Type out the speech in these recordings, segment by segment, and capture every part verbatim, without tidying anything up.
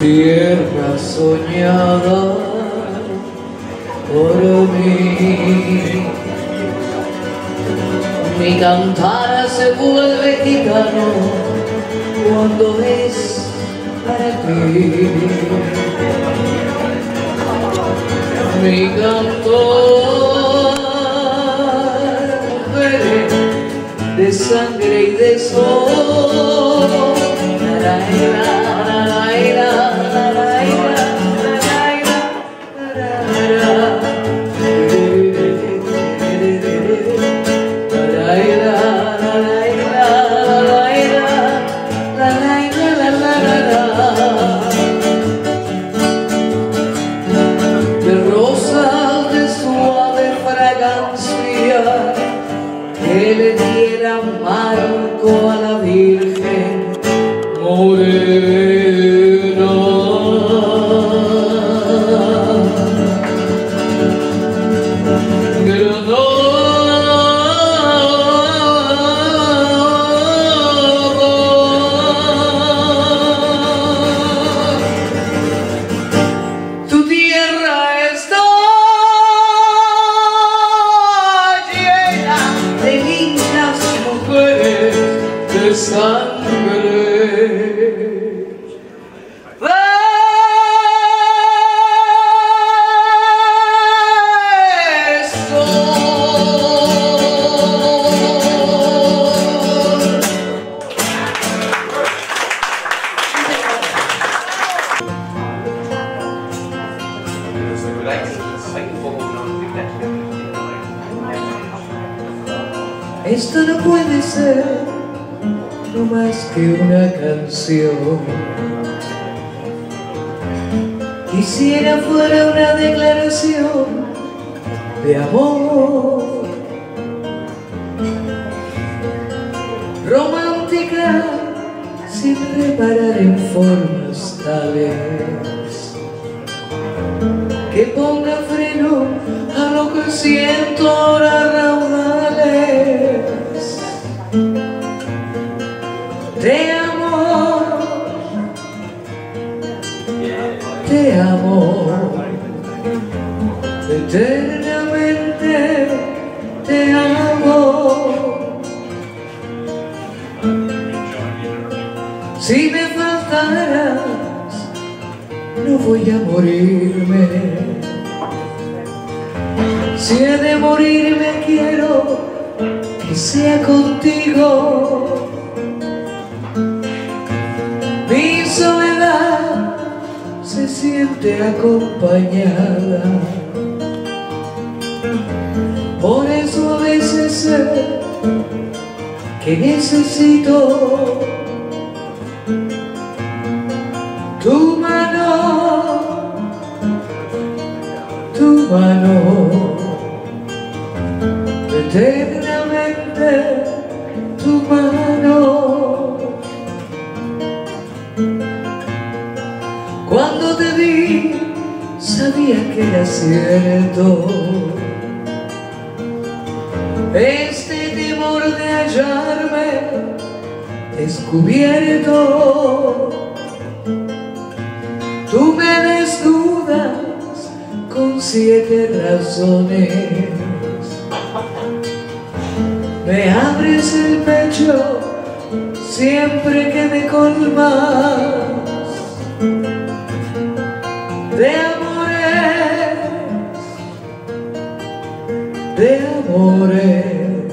tierra soñada por mí. Mi cantar se vuelve gitano cuando es para ti. Mi canto, mujer de sangre y de sol. La, la, la, la, la, que le diera marco a la Virgen morena. Tu tierra está de sangre. Esto no puede ser no más que una canción. Quisiera fuera una declaración de amor, romántica sin reparar en formas tales que ponga freno a lo que siento ahora raudales. Te amo, te amo, eternamente te amo. Si me faltaras, no voy a morirme. Si he de morirme, quiero que sea contigo. Mi soledad se siente acompañada, por eso a veces sé que necesito tu mano, tu mano, eternamente tu mano. Cuando te vi, sabía que era cierto este temor de hallarme descubierto. Tú me desnudas con siete razones, me abres el pecho siempre que me colmas de amores, de amores,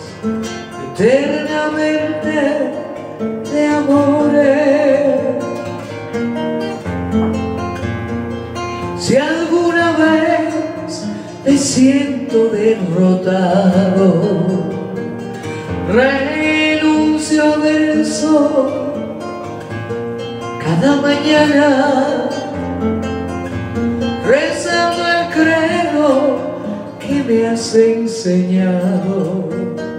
eternamente de amores. Si alguna vez me siento derrotado, renuncio del sol cada mañana, rezando el credo que me has enseñado.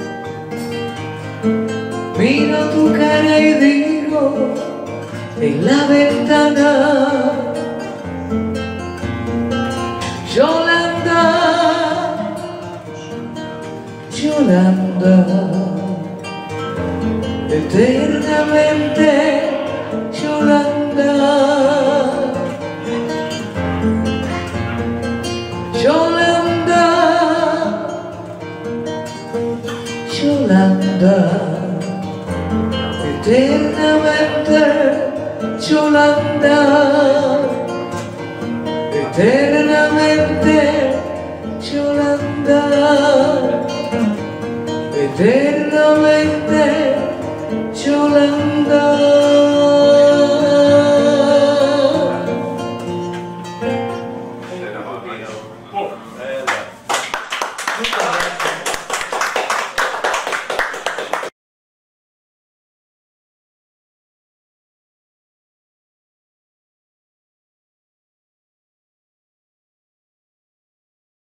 Miro tu cara y digo en la ventana: Yolanda, Yolanda, eternamente Yolanda. Yolanda, eternamente Yolanda, eternamente Yolanda. Muchas gracias.